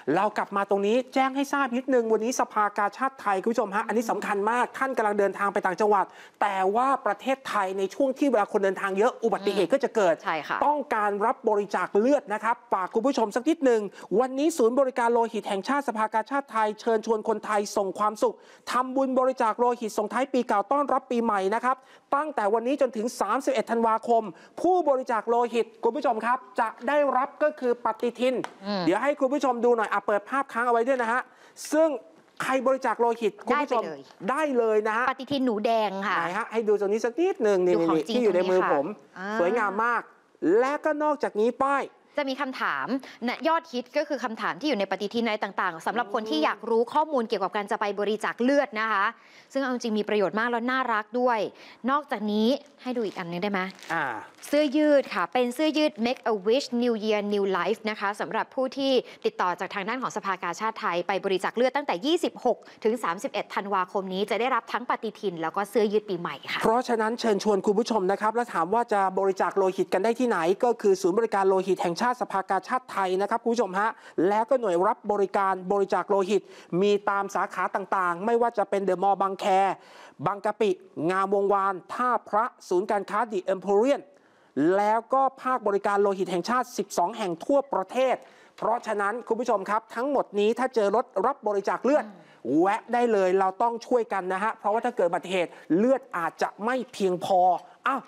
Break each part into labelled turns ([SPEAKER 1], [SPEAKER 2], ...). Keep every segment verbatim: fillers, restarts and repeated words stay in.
[SPEAKER 1] เรากลับมาตรงนี้แจ้งให้ทราบนิดนึงวันนี้สภากาชาดไทยคุณผู้ชมฮะอันนี้สำคัญมากท่านกำลังเดินทางไปต่างจังหวัดแต่ว่าประเทศไทยในช่วงที่เวลาคนเดินทางเยอะอุบัติเหตุก็จะเกิดต้องการรับบริจาคเลือดนะครับฝากคุณผู้ชมสักนิดหนึ่งวันนี้ศูนย์บริการโลหิตแห่งชาติสภากาชาดไทยเชิญชวนคนไทยส่งความสุขทำบุญบริจาคโลหิตส่งท้ายปีเก่าต้อนรับปีใหม่นะครับตั้งแต่วันนี้จนถึงสามสิบเอ็ดธันวาคมผู้บริจาคโลหิตคุณผู้ชมครับจะได้รับก็คือปฏิทินเดี๋ยวให้คุณผู้ชมดูหน่อยอ่ะเปิดภาพค้างเอาไว้ด้วยนะฮะซึ่งใครบริจาคโลหิตคุณผู้ชมได้เลยนะฮะ
[SPEAKER 2] ปฏิทินหนูแดงค่ะ
[SPEAKER 1] ไหนฮะให้ดูตรงนี้สักนิดหนึ่งนี่ที่อยู่ในมือผมสวยงามมากและก็นอกจากนี้ป้าย
[SPEAKER 2] จะมีคำถามนะยอดฮิตก็คือคำถามที่อยู่ในปฏิทินอะไรต่างๆสำหรับคนที่อยากรู้ข้อมูลเกี่ยวกับการจะไปบริจาคเลือดนะคะซึ่งเอาจริงมีประโยชน์มากแล้วน่ารักด้วยนอกจากนี้ให้ดูอีกอันนึงได้ไหมเสื้อยืดค่ะเป็นเสื้อยืด Make a Wish New Year New Life นะคะสำหรับผู้ที่ติดต่อจากทางด้านของสภากาชาดไทยไปบริจาคเลือดตั้งแต่ยี่สิบหกถึงสามสิบเอ็ดธันวาคมนี้จะได้รับทั้งปฏิทินแล้วก็เสื้อยืดปีใหม่ค่ะ
[SPEAKER 1] เพราะฉะนั้นเชิญชวนคุณผู้ชมนะครับและถามว่าจะบริจาคโลหิตกันได้ที่ไหนก็คือศูนย์บริการโลหิตแห่งชาติสภากาชาดไทยนะครับคุณผู้ชมฮะแล้วก็หน่วยรับบริการบริจาคโลหิตมีตามสาขาต่างๆไม่ว่าจะเป็นเดอะมอลล์บางแคบางกะปิงามวงวานท่าพระศูนย์การค้าดิเอ็มโพเรียนแล้วก็ภาคบริการโลหิตแห่งชาติสิบสองแห่งทั่วประเทศเพราะฉะนั้นคุณผู้ชมครับทั้งหมดนี้ถ้าเจอรถรับบริจาคเลือดแวะได้เลยเราต้องช่วยกันนะฮะเพราะว่าถ้าเกิดอุบัติเหตุเลือดอาจจะไม่เพียงพออ้าว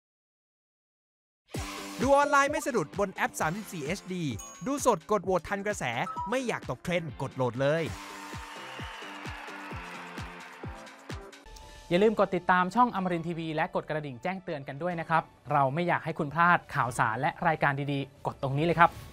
[SPEAKER 3] ดูออนไลน์ไม่สะดุดบนแอป สามสิบสี่ เอช ดี ดูสดกดโหวตทันกระแสไม่อยากตกเทรนด์กดโหลดเลย
[SPEAKER 4] อย่าลืมกดติดตามช่องอมรินทร์ทีวีและกดกระดิ่งแจ้งเตือนกันด้วยนะครับเราไม่อยากให้คุณพลาดข่าวสารและรายการดีๆกดตรงนี้เลยครับ